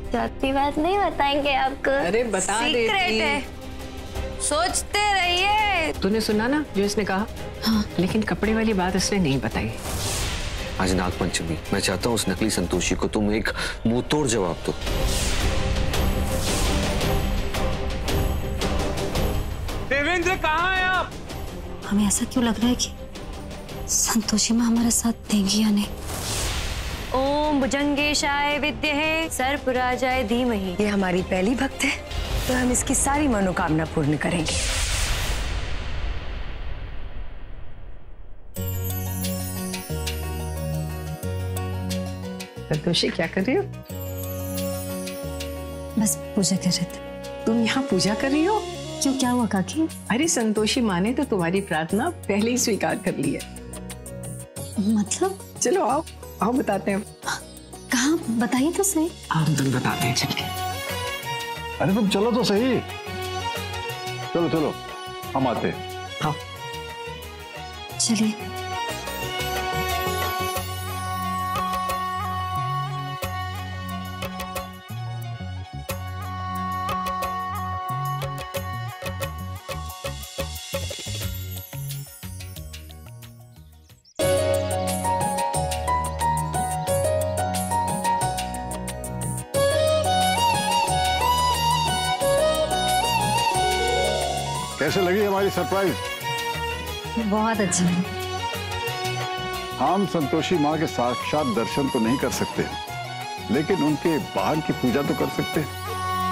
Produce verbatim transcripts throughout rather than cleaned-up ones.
जाती बात नहीं बताएंगे आपको। अरे बता दे। सीक्रेट है, सोचते रहिए। तूने सुना ना जो इसने कहा? हाँ। लेकिन कपड़े वाली बात इसने नहीं बताई। आज नागपंचमी, मैं चाहता हूँ उस नकली संतोषी को तुम एक मुंह तोड़ जवाब दो। देवेंद्र कहाँ हैं आप? हमें ऐसा क्यों लग रहा है कि संतोषी माँ हमारा साथ देंगी या नहीं? ओम भुजंगेशाय विद्महे सर्पराजाय धीमहि। ये हमारी पहली भक्त है, तो हम इसकी सारी मनोकामना पूर्ण करेंगे। संतोषी क्या कर रही हो? बस पूजा कर रहे थे। तुम यहाँ पूजा कर रही हो? क्यों, क्या हुआ काकी? अरे संतोषी माँ ने तो तुम्हारी प्रार्थना पहले ही स्वीकार कर ली है। मतलब? चलो आओ आओ बताते हैं। कहाँ, बताइए तो सही। आओ तुम बताते हैं, चलिए। अरे तुम चलो तो सही। चलो चलो हम आते हैं। हाँ चलिए। कैसे लगी हमारी सरप्राइज? बहुत अच्छा है। हम संतोषी माँ के साक्षात दर्शन तो नहीं कर सकते, लेकिन उनके वाहन की पूजा तो कर सकते हैं।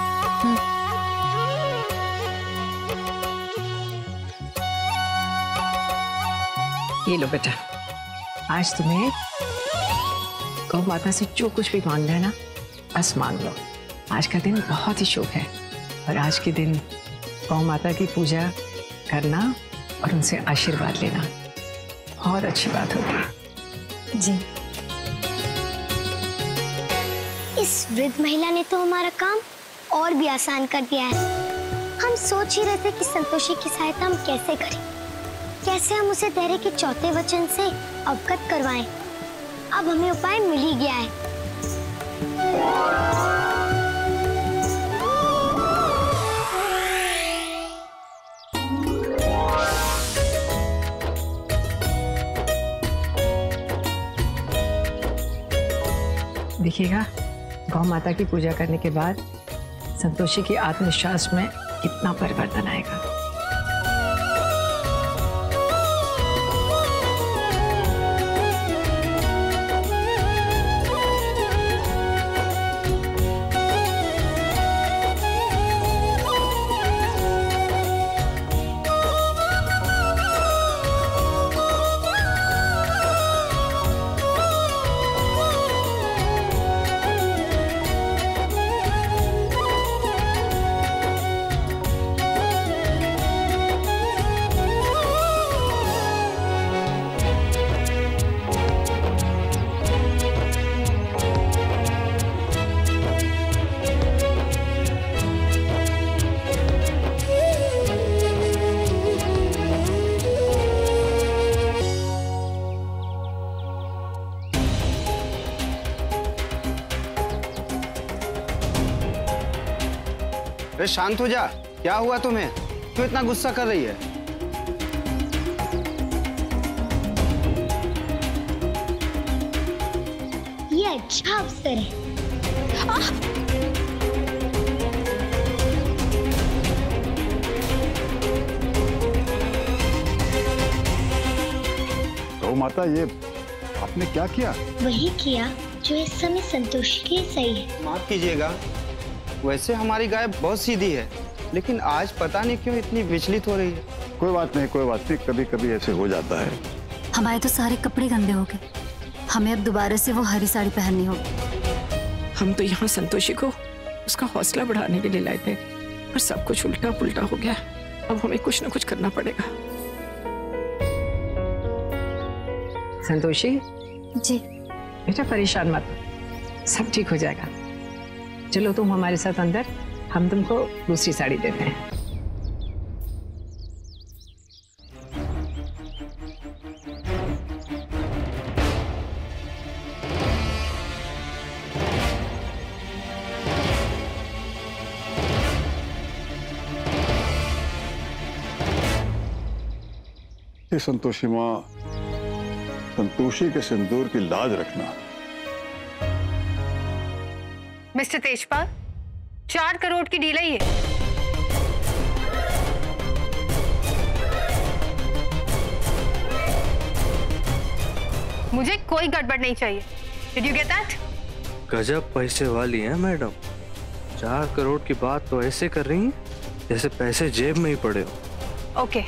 ये लो बेटा, आज तुम्हें गौ माता से जो कुछ भी मांगना है ना, बस मांग लो। आज का दिन बहुत ही शुभ है और आज के दिन गौ माता की पूजा करना और उनसे आशीर्वाद लेना बहुत अच्छी बात होती है। जी। इस वृद्ध महिला ने तो हमारा काम और भी आसान कर दिया है। हम सोच ही रहे थे कि संतोषी की सहायता हम कैसे करें, कैसे हम उसे धैर्य के चौथे वचन से अवगत करवाएं। अब हमें उपाय मिल ही गया है। देखिएगा, गौ माता की पूजा करने के बाद संतोषी की आत्मविश्वास में कितना परिवर्तन आएगा। अरे शांत हो जा, क्या हुआ तुम्हें? क्यों इतना गुस्सा कर रही है? ये अच्छा अवसर है। गौ माता, ये आपने क्या किया? वही किया जो इस समय संतोषी के लिए सही है। माफ कीजिएगा, वैसे हमारी गाय बहुत सीधी है, लेकिन आज पता नहीं क्यों इतनी विचलित हो रही है। कोई बात नहीं, कोई बात नहीं, कभी कभी ऐसे हो जाता है। हमारे तो सारे कपड़े गंदे हो गए, हमें अब दोबारा से वो हरी साड़ी पहननी होगी। हम तो यहाँ संतोषी को उसका हौसला बढ़ाने के लिए लाए थे, पर सब कुछ उल्टा पुल्टा हो गया। अब हमें कुछ ना कुछ करना पड़ेगा। संतोषी जी। बेटा परेशान मत, सब ठीक हो जाएगा। चलो तुम हमारे साथ अंदर, हम तुमको दूसरी साड़ी देते हैं। कि संतोषी माँ, संतोषी के सिंदूर की लाज रखना। मिस्टर तेजपाल, चार करोड़ की डील है ये। मुझे कोई गड़बड़ नहीं चाहिए। Did you get that? गजब पैसे वाली हैं मैडम। चार करोड़ की बात तो ऐसे कर रही हैं जैसे पैसे जेब में ही पड़े हो। ओके,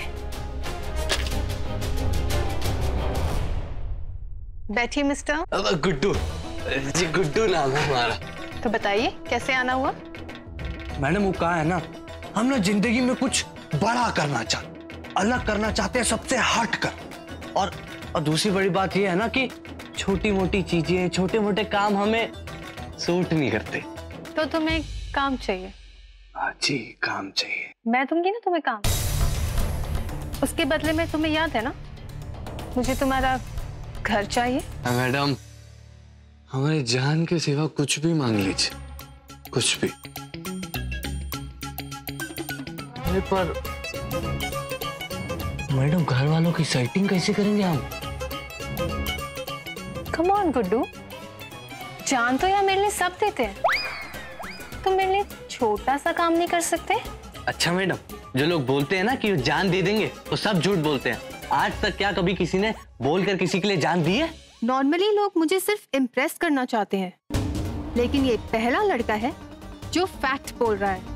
बैठिए मिस्टर। गुड्डू जी, गुड्डू नाम है हमारा। तो बताइए कैसे आना हुआ? मैडम वो कहा है ना, हम ना जिंदगी में कुछ बड़ा करना चाहते, अलग करना चाहते हैं सबसे हट कर। और, और दूसरी बड़ी बात ये है ना कि छोटी मोटी चीजें, छोटे मोटे काम हमें सूट नहीं करते। तो तुम्हें काम चाहिए? हाँ जी, काम चाहिए। मैं दूंगी ना तुम्हें काम। उसके बदले में तुम्हें याद है ना, मुझे तुम्हारा घर चाहिए। मैडम, हमारी जान के सिवा कुछ भी मांग लीजिए, कुछ भी। पर मैडम, घर वालों की सेटिंग कैसे करेंगे हम? कम ऑन गुड्डू, जान तो यार मेरे लिए सब देते हैं, तुम मेरे लिए छोटा सा काम नहीं कर सकते? अच्छा मैडम, जो लोग बोलते हैं ना कि वो जान दे देंगे, वो सब झूठ बोलते हैं। आज तक क्या कभी किसी ने बोलकर किसी के लिए जान दी है? नॉर्मली लोग मुझे सिर्फ इम्प्रेस करना चाहते हैं, लेकिन ये पहला लड़का है जो फैक्ट बोल रहा है।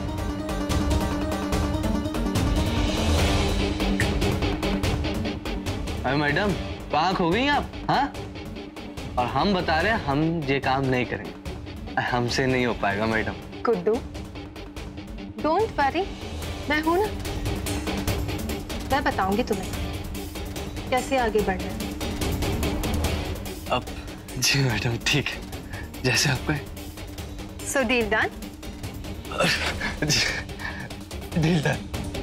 अरे मैडम, पाक हो गई आप? हाँ, और हम बता रहे हैं हम ये काम नहीं करेंगे, हमसे नहीं हो पाएगा मैडम। गुड्डू, डोंट वरी, मैं हूं ना, मैं बताऊंगी तुम्हें कैसे आगे बढ़ना है। अब जी मैडम, ठीक है, जैसे आप कहें। So deal done? Deal done,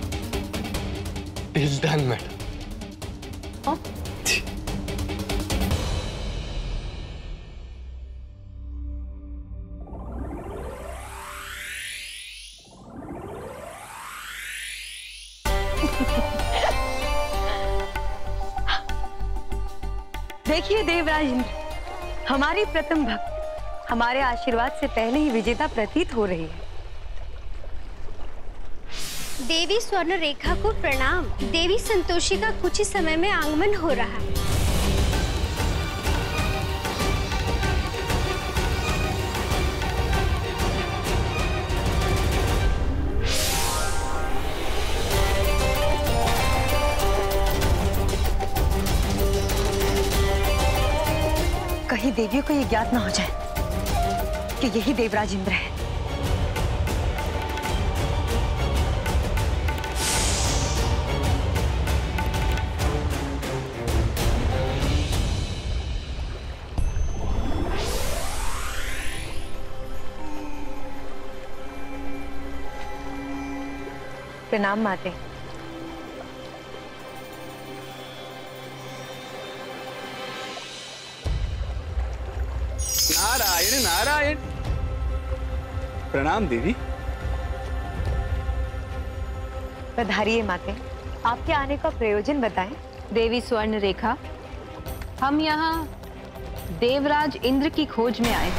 deal done madam. हाँ? देखिए देवराज इंद्र, हमारी प्रथम भक्त हमारे आशीर्वाद से पहले ही विजेता प्रतीत हो रही है। देवी स्वर्ण रेखा को प्रणाम। देवी संतोषी का कुछ ही समय में आगमन हो रहा है। कहीं देवियों को ये ज्ञात ना हो जाए कि यही देवराज इंद्र है। प्रणाम माते। नारायण नारायण। प्रणाम देवी। पधारिए माते, आपके आने का प्रयोजन बताएं। देवी स्वर्ण रेखा, हम यहाँ देवराज इंद्र की खोज में आए।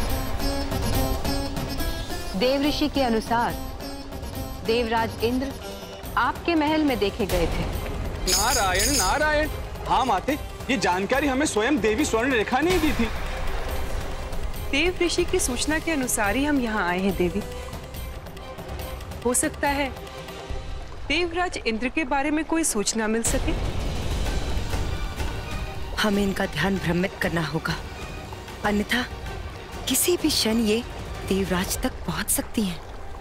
देव ऋषि के अनुसार देवराज इंद्र आपके महल में देखे गए थे। नारायण नारायण। हाँ माते, ये जानकारी हमें स्वयं देवी स्वर्ण रेखा ने दी थी। देव ऋषि की सूचना के अनुसार ही हम यहाँ आए हैं देवी। हो सकता है देवराज इंद्र के बारे में कोई सूचना मिल सके। हमें इनका ध्यान भ्रमित करना होगा, अन्यथा किसी भी क्षण ये देवराज तक पहुंच सकती हैं।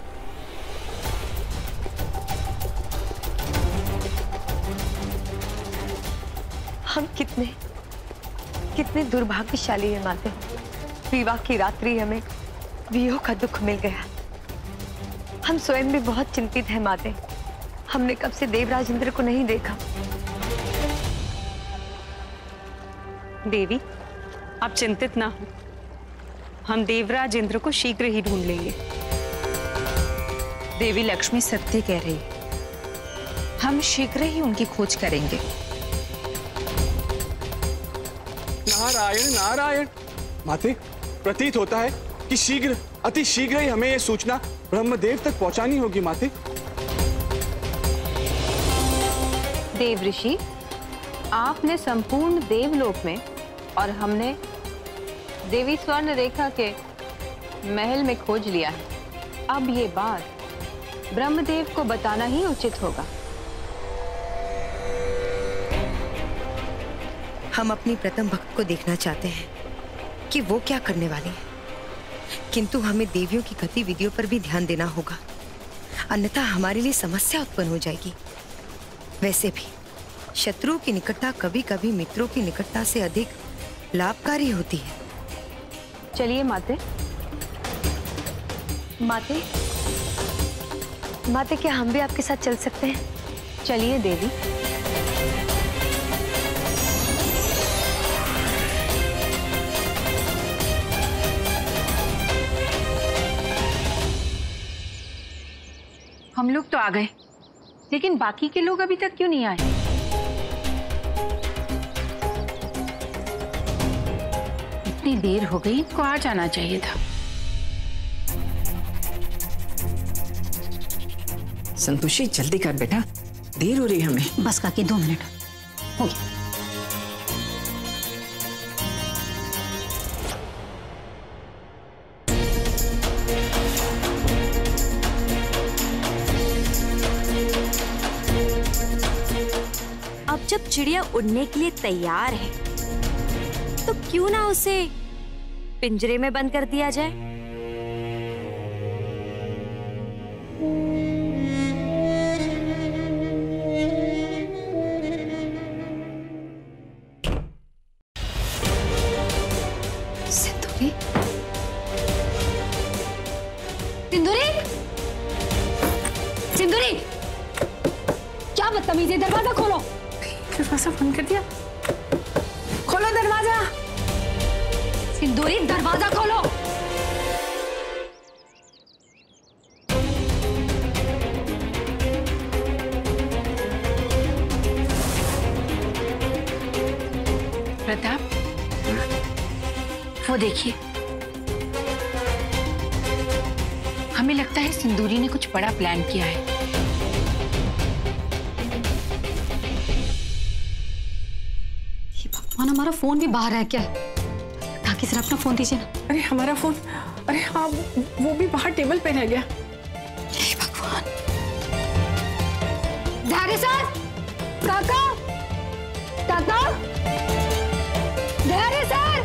हम कितने कितने दुर्भाग्यशाली हैं माते। विवाह की रात्रि हमें वियोग का दुख मिल गया। हम स्वयं भी बहुत चिंतित हैं माते। हमने कब से देवराज इंद्र को नहीं देखा। देवी, आप चिंतित ना हो, हम देवराज इंद्र को शीघ्र ही ढूंढ लेंगे। देवी लक्ष्मी सत्य कह रही है, हम शीघ्र ही उनकी खोज करेंगे। नारायण नारायण। माते, प्रतीत होता है कि शीघ्र अति शीघ्र ही हमें यह सूचना ब्रह्मदेव तक पहुंचानी होगी। माते, देव ऋषि, आपने संपूर्ण देवलोक में और हमने देवी स्वर्ण रेखा के महल में खोज लिया है। अब ये बात ब्रह्मदेव को बताना ही उचित होगा। हम अपनी प्रथम भक्त को देखना चाहते हैं कि वो क्या करने वाली है, किंतु हमें देवियों की गतिविधियों पर भी ध्यान देना होगा, अन्यथा हमारे लिए समस्या उत्पन्न हो जाएगी। वैसे भी शत्रुओं की निकटता कभी कभी मित्रों की निकटता से अधिक लाभकारी होती है। चलिए माते। माते, माते क्या हम भी आपके साथ चल सकते हैं? चलिए देवी। हम लोग तो आ गए, लेकिन बाकी के लोग अभी तक क्यों नहीं आए? इतनी देर हो गई, इनको आ जाना चाहिए था। संतोषी जल्दी कर बेटा, देर हो रही है हमें। बस काकी दो मिनट हो गया। अब जब चिड़िया उड़ने के लिए तैयार है तो क्यों ना उसे पिंजरे में बंद कर दिया जाए। सिंदूरी, सिंदूरी, सिंदूरी, क्या बदतमीजी, दरवाजा खोलो। दरवाजा बंद कर दिया, खोलो दरवाजा। सिंदूरी, दरवाजा खोलो। प्रताप, वो देखिए, हमें लगता है सिंदूरी ने कुछ बड़ा प्लान किया है। भगवान, हमारा फोन भी बाहर है क्या? काकी सर अपना फोन दीजिए ना। अरे हमारा फोन, अरे हाँ, वो भी बाहर टेबल पे रह गया। हे भगवान। धैर्य सर, काका, काका, धैर्य सर,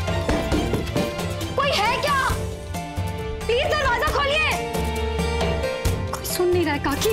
कोई है क्या? प्लीज दरवाजा खोलिए। कोई सुन नहीं रहा है काकी।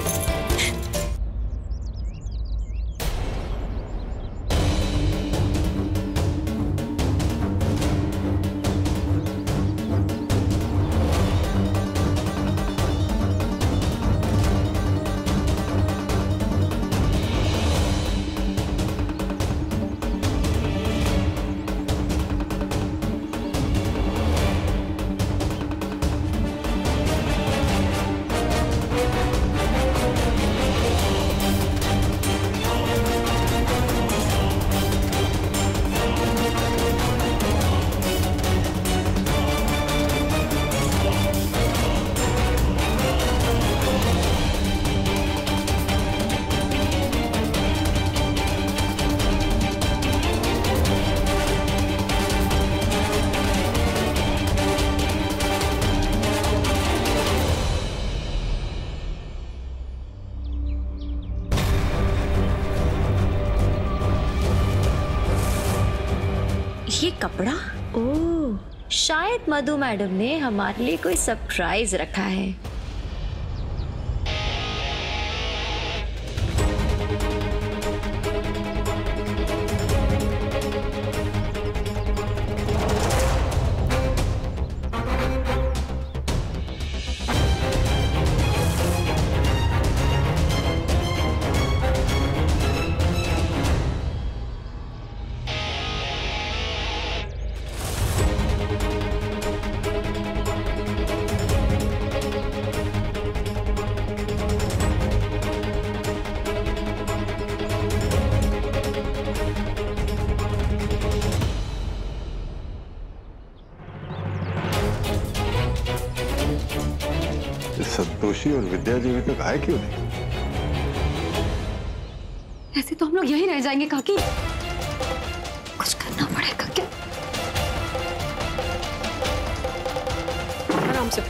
ये कपड़ा, ओह, शायद मधु मैडम ने हमारे लिए कोई सरप्राइज रखा है। संतोषी और विद्या जी अभी तक आए क्यों नहीं? ऐसे तो हम लोग यहीं रह जाएंगे काकी। कुछ करना पड़ेगा क्या? आराम से।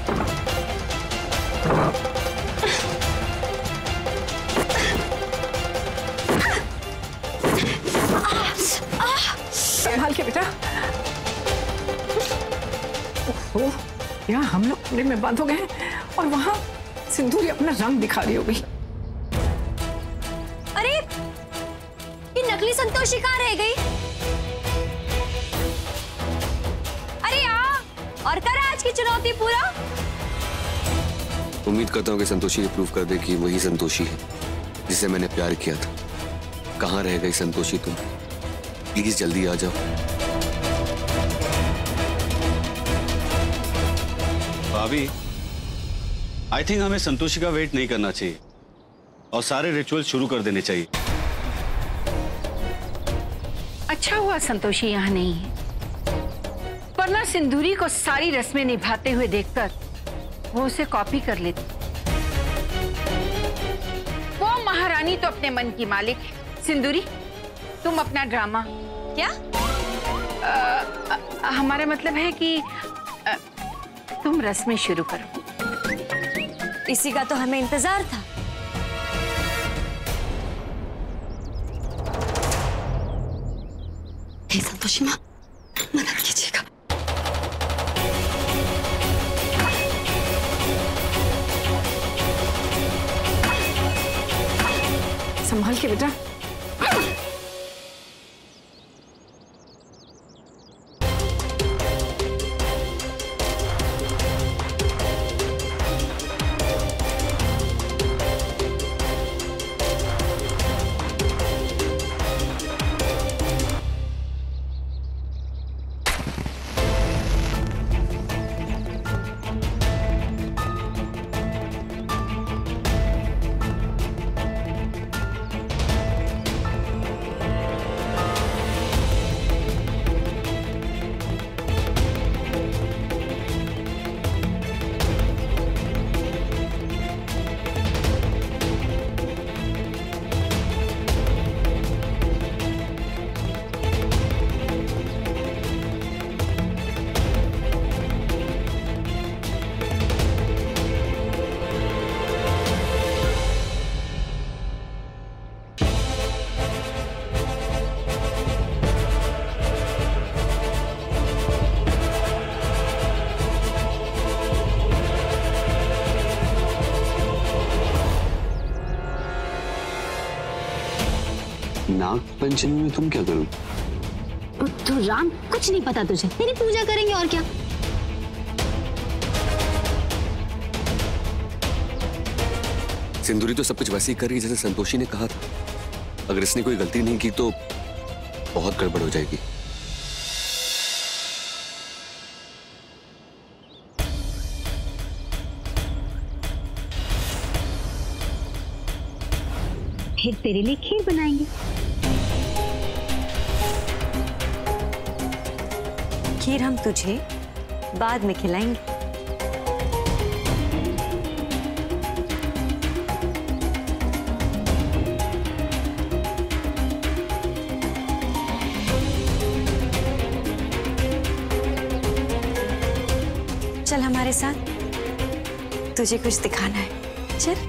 संभाल के बेटा। ओह, यहाँ हम लोग कमरे में बंद हो गए हैं और वहां सिंदूरी अपना रंग दिखा रही होगी। अरे ये नकली संतोषी कहाँ रह गई? अरे यार, और कर आज की चुनौती पूरा। उम्मीद करता हूँ कि संतोषी ये प्रूव कर दे कि वही संतोषी है जिसे मैंने प्यार किया था। कहाँ रह गई संतोषी तुम? प्लीज जल्दी आ जाओ। भाभी, आई थिंक हमें संतोषी का वेट नहीं करना चाहिए और सारे रिचुअल शुरू कर देने चाहिए। अच्छा हुआ संतोषी यहाँ नहीं है, वरना सिंदूरी को सारी रस्में निभाते हुए देखकर वो उसे कॉपी कर लेती। वो महारानी तो अपने मन की मालिक है। सिंदूरी, तुम अपना ड्रामा। क्या? आ, आ, हमारा मतलब है कि आ, तुम रस्में शुरू करो। इसी का तो हमें इंतजार था। हे संतोषी माँ, मदद कीजिएगा। संभाल के बेटा। नाग पंचमी में तुम क्या करोगे? तो राम, कुछ नहीं पता तुझे। तेरी पूजा करेंगे और क्या। सिंदूरी तो सब कुछ वैसे ही कर रही है जैसे संतोषी ने कहा था। अगर इसने कोई गलती नहीं की तो बहुत गड़बड़ हो जाएगी। फिर तेरे लिए खीर बनाएंगे। खीर हम तुझे बाद में खिलाएंगे। चल हमारे साथ, तुझे कुछ दिखाना है। चल।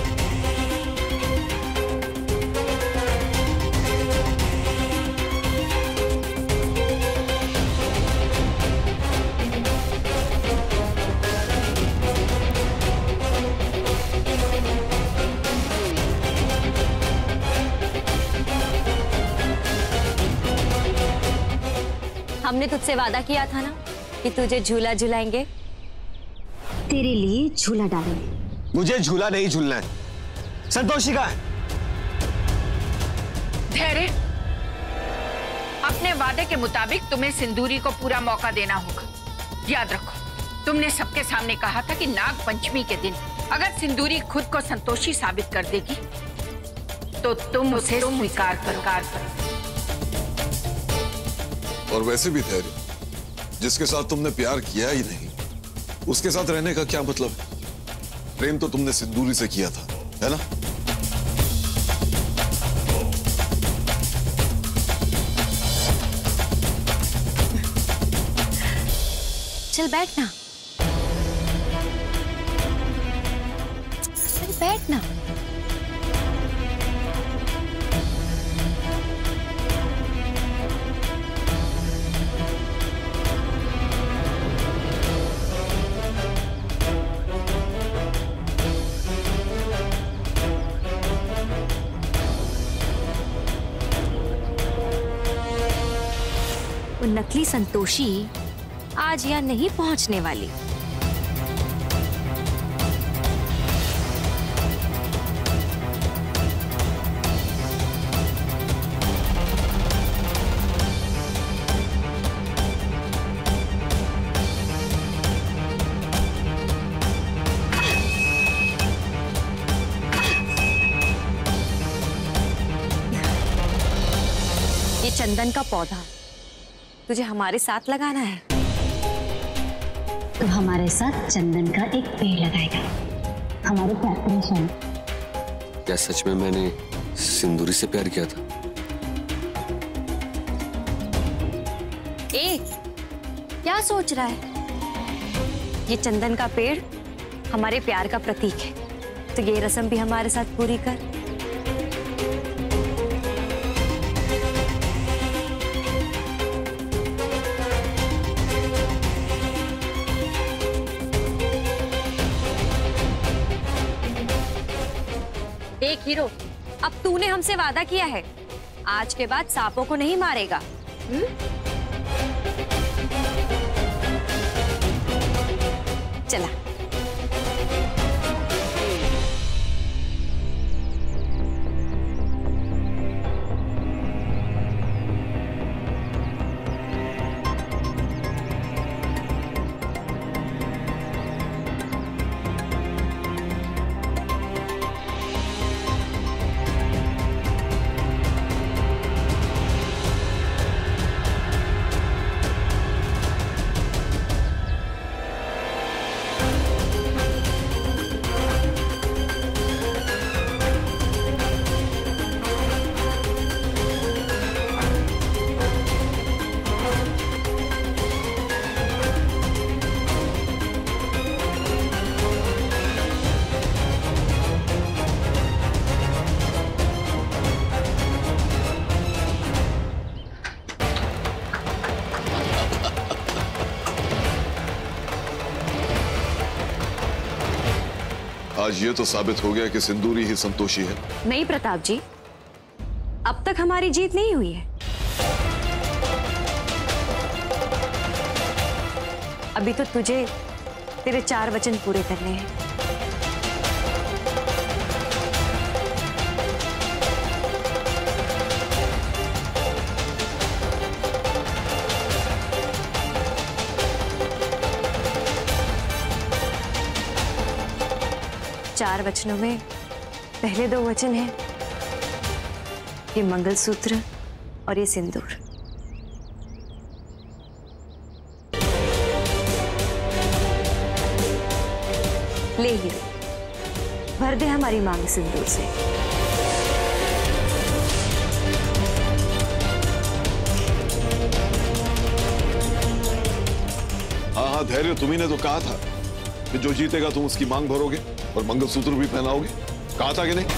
हमने तुझसे वादा किया था ना कि तुझे झूला झुलाएंगे। तेरे लिए झूला डालेंगे। मुझे झूला नहीं झूलना है। संतोषी का धैर्य, अपने वादे के मुताबिक तुम्हें सिंदूरी को पूरा मौका देना होगा। याद रखो, तुमने सबके सामने कहा था कि नाग पंचमी के दिन अगर सिंदूरी खुद को संतोषी साबित कर देगी तो तुम उसे स्वीकार करो। और वैसे भी धैर्य, जिसके साथ तुमने प्यार किया ही नहीं उसके साथ रहने का क्या मतलब है? प्रेम तो तुमने सिंदूरी से किया था, है ना? चल बैठ ना, चल बैठ ना। वो नकली संतोषी आज यहाँ नहीं पहुंचने वाली। ये चंदन का पौधा तुझे हमारे साथ लगाना है। तो हमारे साथ चंदन का एक पेड़ लगाएगा हमारे प्यार। क्या सच में मैंने सिंदूरी से प्यार किया था? ए, क्या सोच रहा है? ये चंदन का पेड़ हमारे प्यार का प्रतीक है, तो ये रस्म भी हमारे साथ पूरी कर। देख हीरो, अब तूने हमसे वादा किया है, आज के बाद सांपों को नहीं मारेगा। हुँ? चला। आज ये तो साबित हो गया कि सिंदूरी ही संतोषी है। नहीं प्रताप जी, अब तक हमारी जीत नहीं हुई है। अभी तो तुझे तेरे चार वचन पूरे करने हैं। चार वचनों में पहले दो वचन हैं ये मंगलसूत्र और ये सिंदूर। ले हीरो, भर दे हमारी मांग सिंदूर से। हाँ हाँ धैर्य, तुम्ही ने तो कहा था कि जो जीतेगा तुम उसकी मांग भरोगे और मंगलसूत्र भी पहनाओगे, कहा था कि नहीं?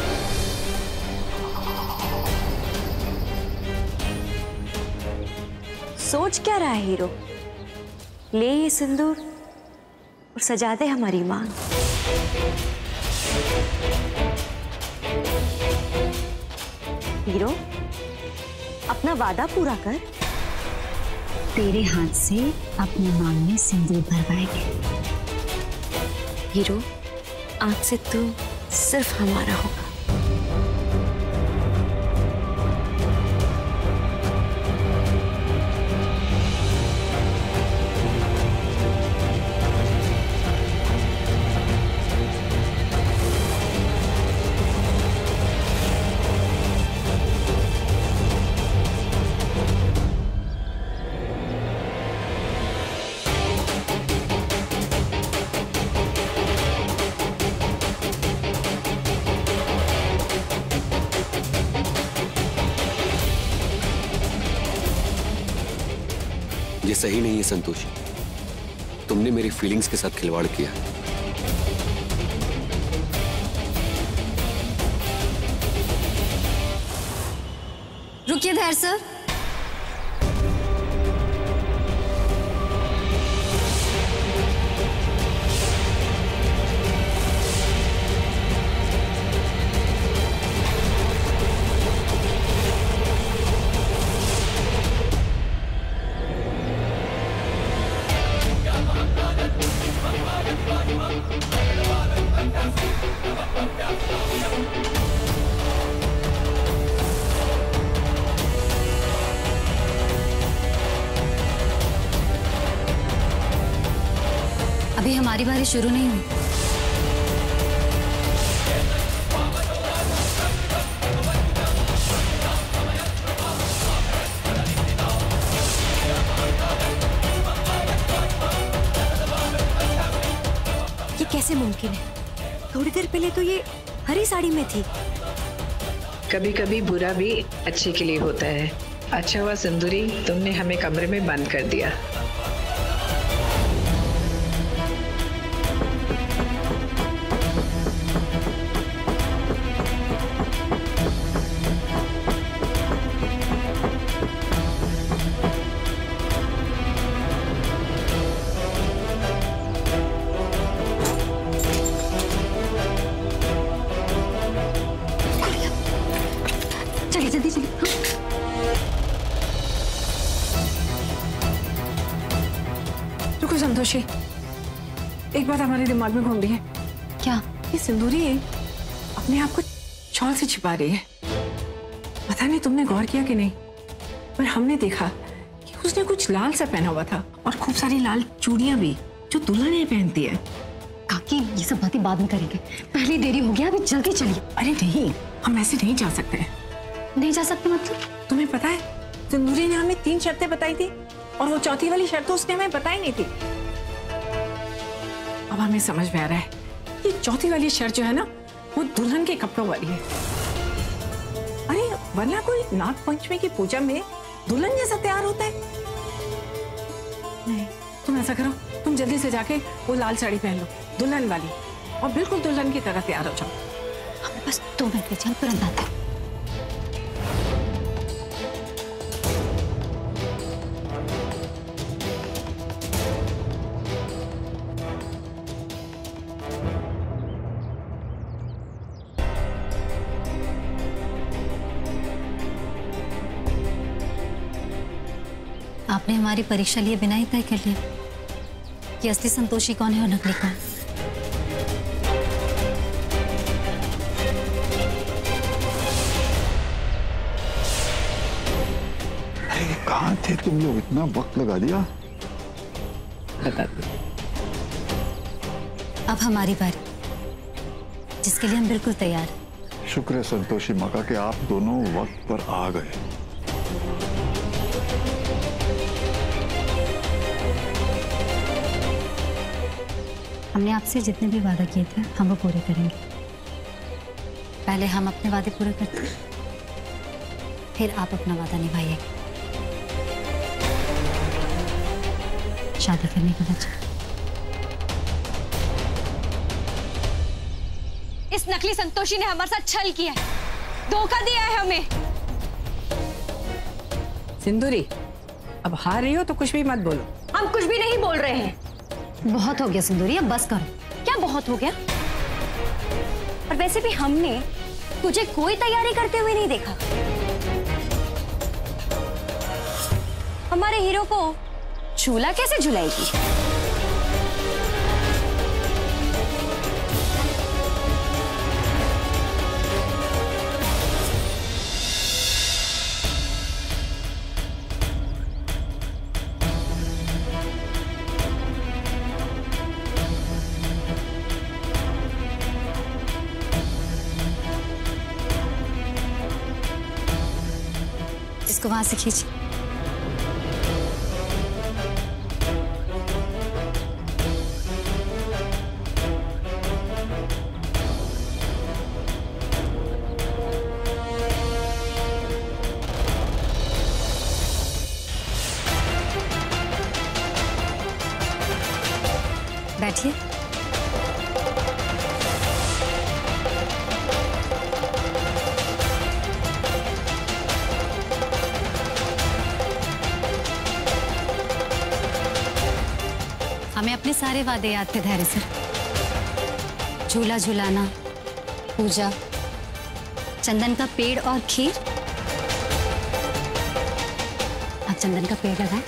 सोच क्या रहा है हीरो? ले ये सिंदूर और सजा दे हमारी मांग। हीरो, अपना वादा पूरा कर। तेरे हाथ से अपनी मांग में सिंदूर भरवाएंगे। हीरो, आज से तू सिर्फ हमारा होगा। सही नहीं है संतोषी। तुमने मेरी फीलिंग्स के साथ खिलवाड़ किया। रुकिए धैर्य सर। अभी हमारी बारी शुरू नहीं हुई। ये कैसे मुमकिन है? थोड़ी देर पहले तो ये हरी साड़ी में थी। कभी कभी बुरा भी अच्छे के लिए होता है। अच्छा हुआ सिंदूरी, तुमने हमें कमरे में बंद कर दिया। चलिए जल्दी चलिए। रुको संतोषी, एक बात हमारे दिमाग में घूम रही है। क्या? ये सिंदूरी अपने आप को शॉल से छिपा रही है। पता नहीं तुमने गौर किया कि नहीं, पर हमने देखा कि उसने कुछ लाल सा पहना हुआ था और खूब सारी लाल चूड़ियां भी, जो दुल्हन पहनती है। काकी ये सब बातें बाद में करेंगे, पहले देरी हो गया, अभी जल्दी चलिए। अरे नहीं, हम ऐसे नहीं जा सकते। नहीं जा सकते मतलब? तुम्हें पता है सिंदूरी ने हमें तीन शर्तें बताई थी और वो चौथी वाली शर्त तो उसने हमें बताई नहीं थी। अब हमें समझ में आ रहा है ये चौथी वाली शर्त जो है ना, वो दुल्हन के कपड़ों वाली है। अरे वरना कोई नाग पंचमी की पूजा में दुल्हन जैसा तैयार होता है? नहीं, तुम ऐसा करो, तुम जल्दी से जाके वो लाल साड़ी पहन लो, दुल्हन वाली, और बिल्कुल दुल्हन की तरह तैयार हो जाओ। हमें बस दो मिनट में, चल तुरंत आते हैं। आपने हमारी परीक्षा लिए बिना ही तय कर लिया कि असली संतोषी कौन है और नकली कौन। अरे कहाँ थे तुम लोग? इतना वक्त लगा दिया। बता दो। अब हमारी बारी, जिसके लिए हम बिल्कुल तैयार हैं। शुक्र है संतोषी माँ का कि आप दोनों वक्त पर आ गए। हमने आपसे जितने भी वादा किए थे हम वो पूरे करेंगे। पहले हम अपने वादे पूरे करते हैं, फिर आप अपना वादा निभाइएगा। शादी करने का वजह इस नकली संतोषी ने हमारे साथ छल किया है, धोखा दिया है हमें। सिंदूरी, अब हार रही हो तो कुछ भी मत बोलो। हम कुछ भी नहीं बोल रहे हैं। बहुत हो गया सिंदूरी, अब बस करो। क्या बहुत हो गया? और वैसे भी हमने तुझे कोई तैयारी करते हुए नहीं देखा। हमारे हीरो को झूला कैसे झुलाएगी? इसको वहां से खींच। हमें अपने सारे वादे याद थे धैर्य सर। झूला झूलाना, पूजा, चंदन का पेड़ और खीर। आप चंदन का पेड़ लगाएं।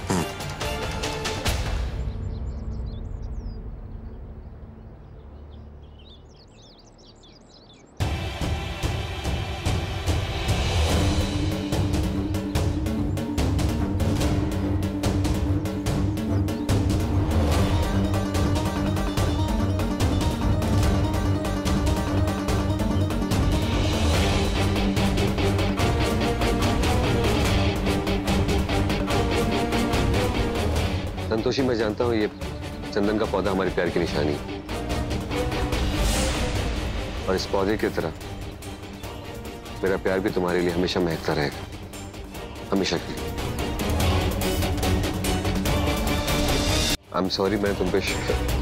संतोषी, मैं जानता हूँ ये चंदन का पौधा हमारे प्यार की निशानी है, और इस पौधे की तरह मेरा प्यार भी तुम्हारे लिए हमेशा महकता रहेगा, हमेशा के लिए। आई एम सॉरी, मैं तुम पे श...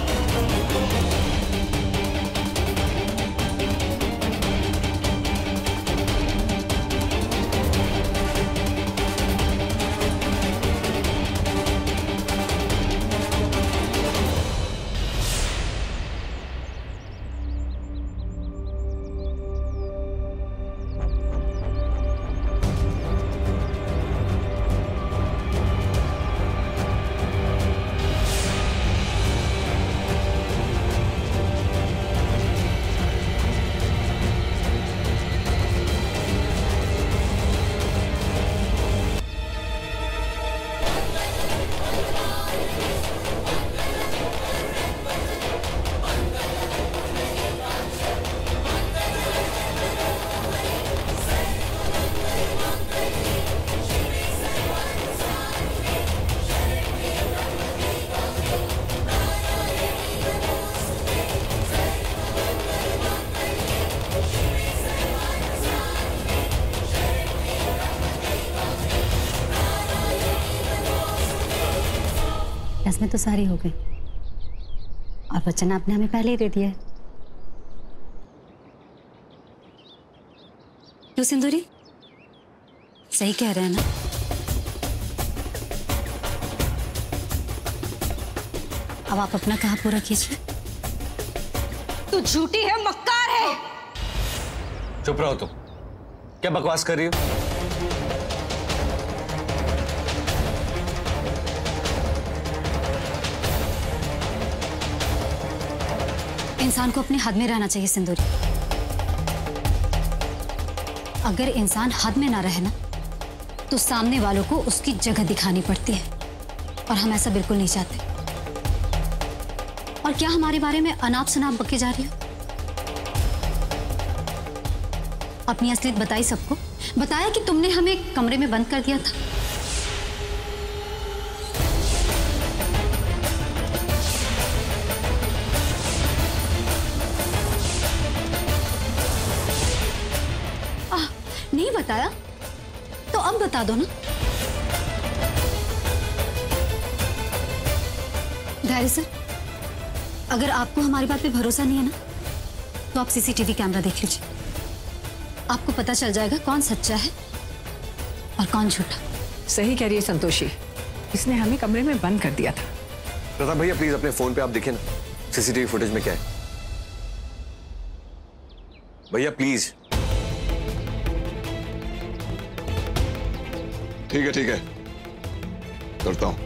इसमें तो सारी हो गई और वचन आपने हमें पहले ही दे दिया है। क्यों सिंदूरी, सही कह रहे हैं ना? अब आप अपना कहा पूरा कीजिए। तू झूठी है, मक्कार है। चुप रहो तुम, क्या बकवास कर रही हो? इंसान को अपने हद में रहना चाहिए सिंदूरी। अगर इंसान हद में ना रहे ना तो सामने वालों को उसकी जगह दिखानी पड़ती है, और हम ऐसा बिल्कुल नहीं चाहते। और क्या हमारे बारे में अनाप शनाप बके जा रही हो? अपनी असलियत बताई सबको, बताया कि तुमने हमें कमरे में बंद कर दिया था। नहीं बताया तो अब बता दो ना। धैर्य सर, अगर आपको हमारी बात पे भरोसा नहीं है ना तो आप सीसीटीवी कैमरा देख लीजिए। आपको पता चल जाएगा कौन सच्चा है और कौन झूठा। सही कह रही है संतोषी, इसने हमें कमरे में बंद कर दिया था। प्रताप भैया प्लीज अपने फोन पे आप देखें ना सीसीटीवी फुटेज में क्या है। भैया प्लीज। ठीक है ठीक है, करता हूं।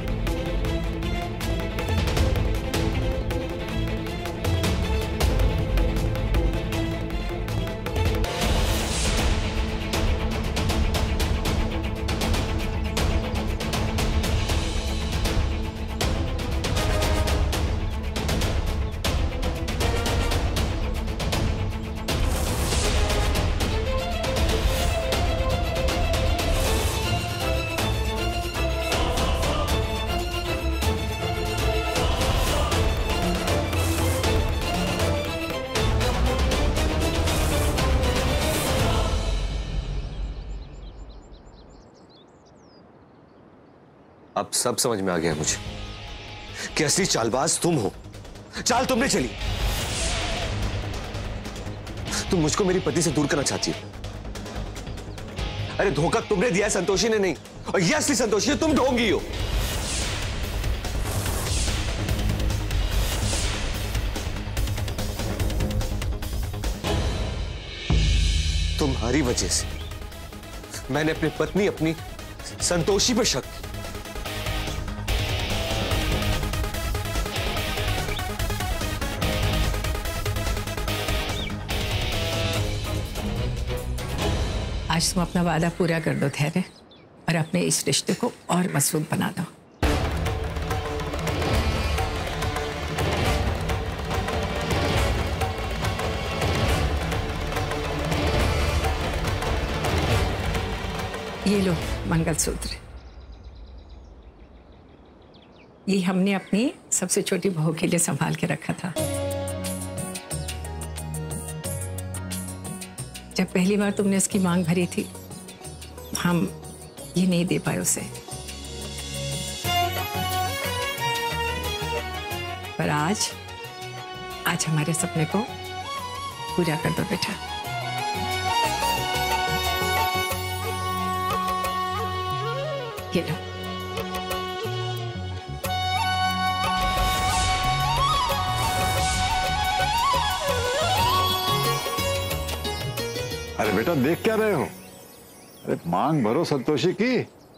अब सब समझ में आ गया मुझे कि असली चालबाज तुम हो। चाल तुमने चली। तुम मुझको मेरी पति से दूर करना चाहती हो। अरे धोखा तुमने दिया है, संतोषी ने नहीं। और ये असली संतोषी तुम ढोंगी हो। तुम्हारी वजह से मैंने अपनी पत्नी अपनी संतोषी पर शक किया। आज तुम अपना वादा पूरा कर दो धैर्य, और अपने इस रिश्ते को और मजबूत बना दो। ये लो मंगलसूत्र, ये हमने अपनी सबसे छोटी बहू के लिए संभाल के रखा था। जब पहली बार तुमने उसकी मांग भरी थी, हम ये नहीं दे पाए उसे, पर आज आज हमारे सपने को पूरा कर दो बेटा। ये लो। अरे बेटा देख क्या रहे हो? अरे मांग भरो संतोषी की।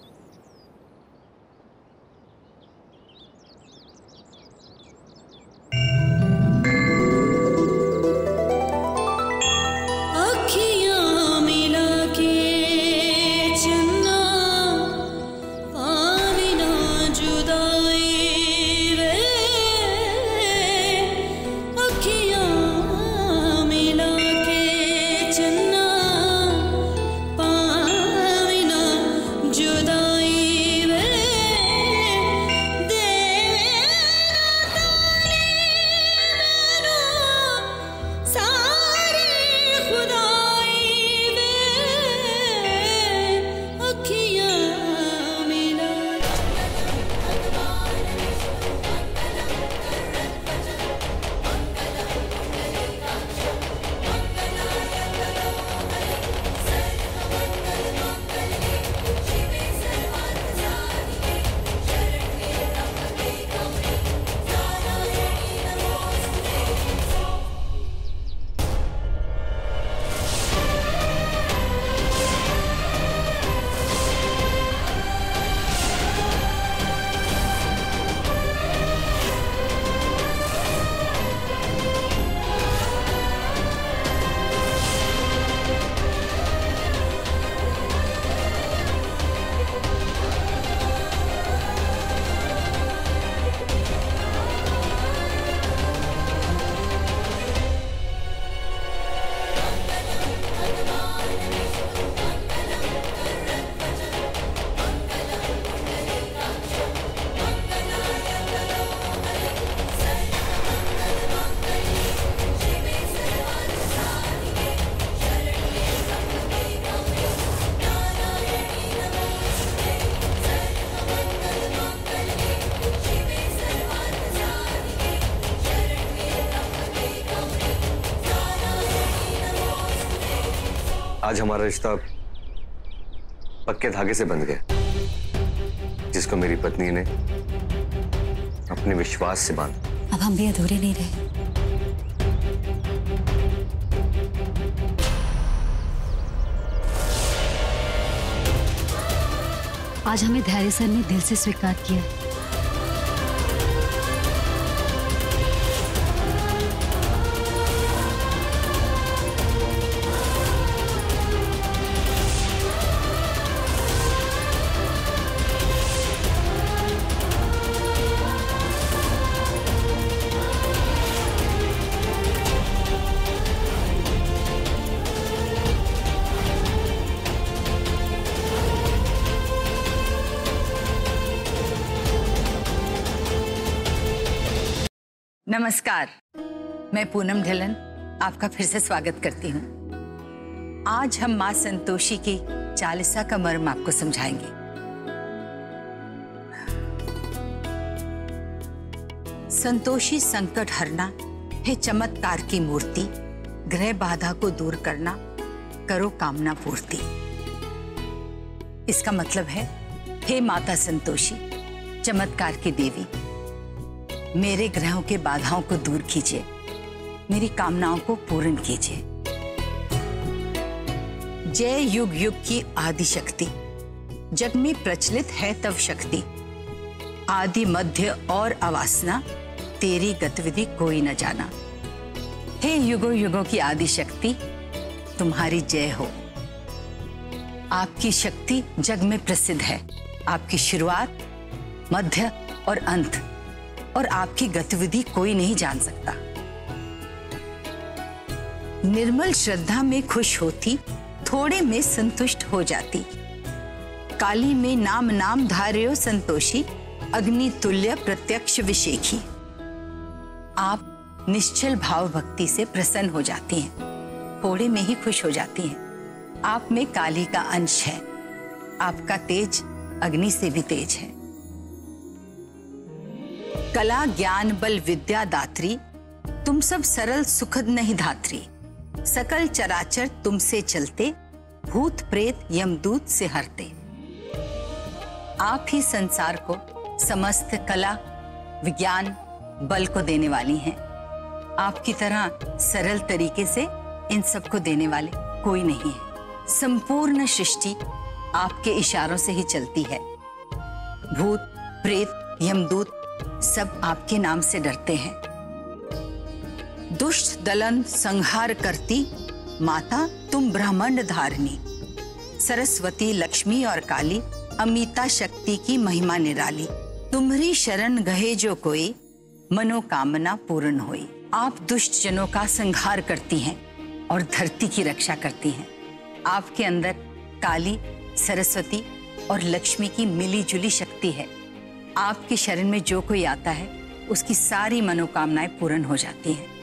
आज हमारा रिश्ता पक्के धागे से बंध गया, जिसको मेरी पत्नी ने अपने विश्वास से बांधा। अब हम भी अधूरे नहीं रहे। आज हमें धैर्य सर ने दिल से स्वीकार किया। नमस्कार, मैं पूनम ढिल्लन आपका फिर से स्वागत करती हूँ। आज हम माँ संतोषी की चालीसा का मर्म आपको समझाएंगे। संतोषी संकट हरना है चमत्कार की मूर्ति, ग्रह बाधा को दूर करना, करो कामना पूर्ति। इसका मतलब है, हे माता संतोषी चमत्कार की देवी, मेरे ग्रहों के बाधाओं को दूर कीजिए, मेरी कामनाओं को पूर्ण कीजिए। जय युग युग की आदि शक्ति, जग में प्रचलित है तव शक्ति। आदि मध्य और अवासना, तेरी गतिविधि कोई न जाना। हे युगों युगों की आदि शक्ति, तुम्हारी जय हो। आपकी शक्ति जग में प्रसिद्ध है। आपकी शुरुआत, मध्य और अंत, और आपकी गतिविधि कोई नहीं जान सकता। निर्मल श्रद्धा में खुश होती, थोड़े में संतुष्ट हो जाती। काली में नाम नाम धार्यो संतोषी, अग्नि तुल्य प्रत्यक्ष विशेखी। आप निश्चल भाव भक्ति से प्रसन्न हो जाती हैं, थोड़े में ही खुश हो जाती हैं। आप में काली का अंश है। आपका तेज अग्नि से भी तेज है। कला ज्ञान बल विद्या दात्री, तुम सब सरल सुखद नहीं धात्री। सकल चराचर तुमसे चलते, भूत प्रेत यमदूत से हरते। आप ही संसार को समस्त कला विज्ञान बल को देने वाली हैं। आपकी तरह सरल तरीके से इन सबको देने वाले कोई नहीं है। संपूर्ण सृष्टि आपके इशारों से ही चलती है। भूत प्रेत यमदूत सब आपके नाम से डरते हैं। दुष्ट दलन संहार करती माता, तुम ब्रह्मांड धारिणी। सरस्वती लक्ष्मी और काली, अमिता शक्ति की महिमा निराली। तुम्हारी शरण गहे जो कोई, मनोकामना पूर्ण होई। आप दुष्ट जनों का संहार करती हैं और धरती की रक्षा करती हैं। आपके अंदर काली, सरस्वती और लक्ष्मी की मिली जुली शक्ति है। आपकी शरण में जो कोई आता है उसकी सारी मनोकामनाएं पूर्ण हो जाती हैं।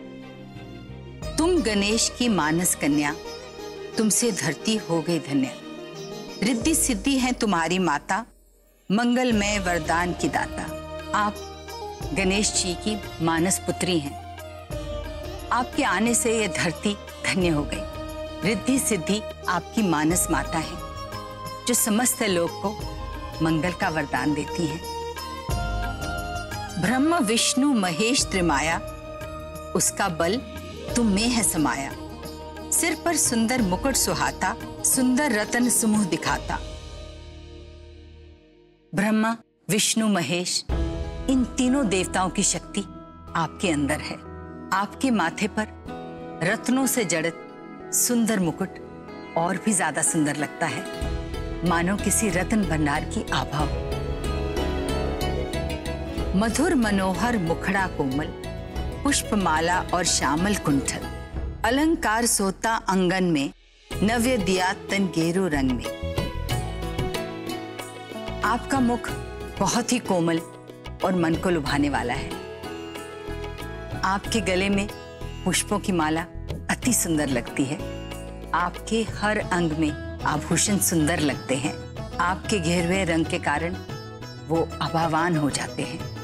तुम गणेश की मानस कन्या, तुमसे धरती हो गई धन्य। रिद्धि सिद्धि है तुम्हारी माता, मंगलमय वरदान की दाता। आप गणेश जी की मानस पुत्री हैं। आपके आने से यह धरती धन्य हो गई। रिद्धि सिद्धि आपकी मानस माता है, जो समस्त लोक को मंगल का वरदान देती हैं। ब्रह्म विष्णु महेश त्रिमाया, उसका बल तुम में है समाया। सिर पर सुंदर मुकुट सुहाता, सुंदर रतन समूह दिखाता। ब्रह्मा विष्णु महेश, इन तीनों देवताओं की शक्ति आपके अंदर है। आपके माथे पर रत्नों से जड़ित सुंदर मुकुट और भी ज्यादा सुंदर लगता है, मानो किसी रत्न भंडार की आभा हो। मधुर मनोहर मुखड़ा कोमल, पुष्पमाला और श्यामल कुंठल। अलंकार सोता अंगन में, नव्य दिया तन गेरू रंग में। आपका मुख बहुत ही कोमल और मन को लुभाने वाला है। आपके गले में पुष्पों की माला अति सुंदर लगती है। आपके हर अंग में आभूषण सुंदर लगते हैं। आपके घेरवे रंग के कारण वो आभावान हो जाते हैं।